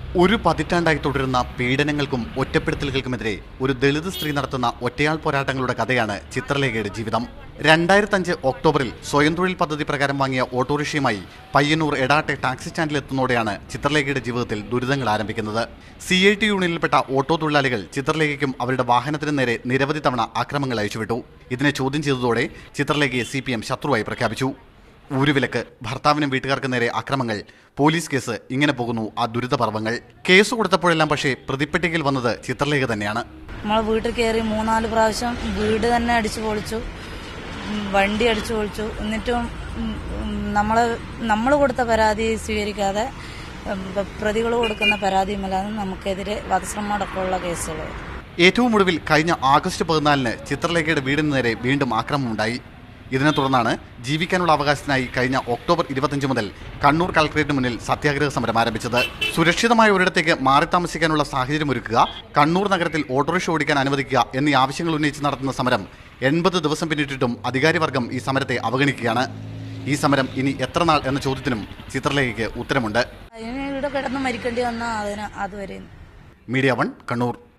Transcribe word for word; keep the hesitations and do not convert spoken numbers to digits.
ഒരു പതിറ്റാണ്ടായി തുടരുന്ന പീഡനങ്ങൾക്കും ഒറ്റപ്പെടുത്തലുകൾക്കുമെതിരെ ഒരു ദളിത് സ്ത്രീ നടത്തുന്ന ഒറ്റയാൾ പോരാട്ടങ്ങളുടെ കഥയാണ് ചിത്രലേഖയുടെ ജീവിതം. രണ്ടായിരത്തഞ്ച് ഒക്ടോബറിൽ സ്വയം തൊഴിൽ പദ്ധതി പ്രകാരം വാങ്ങിയ ഓട്ടോറിക്ഷയുമായി പയ്യന്നൂർ എടാട്ടെ ടാക്സി സ്റ്റാൻഡിലെത്തുന്നതോടെയാണ് ചിത്രലേഖയുടെ ജീവിതത്തിൽ ദുരിതങ്ങൾ ആരംഭിക്കുന്നത്. സി ഐ ടി യൂണിയനിൽപ്പെട്ട ഓട്ടോ തൊഴിലാളികൾ ചിത്രലേഖയ്ക്കും അവരുടെ വാഹനത്തിനും നേരെ നിരവധി തവണ ആക്രമങ്ങൾ അയച്ചുവിട്ടു. ഇതിനെ ചോദ്യം ചെയ്തതോടെ ചിത്രലേഖയെ സി പി എം ശത്രുവായി പ്രഖ്യാപിച്ചു. ഊരുവിലക്ക്, ഭർത്താവിനും വീട്ടുകാർക്ക് നേരെ അക്രമങ്ങൾ, പോലീസ് കേസ്, ഇങ്ങനെ പോകുന്നു ആ ദുരിതപർവങ്ങൾ. കേസ് കൊടുത്തപ്പോഴെല്ലാം പക്ഷേ പ്രതിപ്പട്ടികയിൽ വന്നത് ചിത്രലേഖ തന്നെയാണ്. നമ്മളെ വീട്ടിൽ കയറി മൂന്നാല് പ്രാവശ്യം വീട് തന്നെ അടിച്ചു പൊളിച്ചു, വണ്ടി അടിച്ചു പൊളിച്ചു. എന്നിട്ടും നമ്മള് നമ്മൾ കൊടുത്ത പരാതി സ്വീകരിക്കാതെ പ്രതികൾ കൊടുക്കുന്ന പരാതിയുമല്ലാതെ നമുക്കെതിരെ വധശ്രമം അടക്കമുള്ള കേസുകൾ. ഏറ്റവും ഒടുവിൽ കഴിഞ്ഞ ആഗസ്റ്റ് പതിനാലിന് ചിത്രലേഖയുടെ വീടിന് നേരെ വീണ്ടും ആക്രമണമുണ്ടായി. ഇതിനെ തുടർന്നാണ് ജീവിക്കാനുള്ള അവകാശത്തിനായി കഴിഞ്ഞ ഒക്ടോബർ ഇരുപത്തിയഞ്ച് മുതൽ കണ്ണൂർ കളക്ടറേറ്റിന് മുന്നിൽ സത്യാഗ്രഹ സമരം ആരംഭിച്ചത്. സുരക്ഷിതമായ ഒരിടത്തേക്ക് മാറി താമസിക്കാനുള്ള സാഹചര്യം ഒരുക്കുക, കണ്ണൂർ നഗരത്തിൽ ഓട്ടോറിക്ഷ ഓടിക്കാൻ അനുവദിക്കുക എന്നീ ആവശ്യങ്ങൾ ഉന്നയിച്ച് നടത്തുന്ന സമരം എൺപത് ദിവസം പിന്നിട്ടിട്ടും അധികാരിവർഗം ഈ സമരത്തെ അവഗണിക്കുകയാണ്. ഈ സമരം ഇനി എത്ര നാൾ എന്ന ചോദ്യത്തിനും ചിത്രലേഖയ്ക്ക് ഉത്തരമുണ്ട്. ഇവിടെ കിടന്ന് മരിക്കേണ്ടി വന്നാൽ അതിന് അതുവരെ. Media one, Kannur.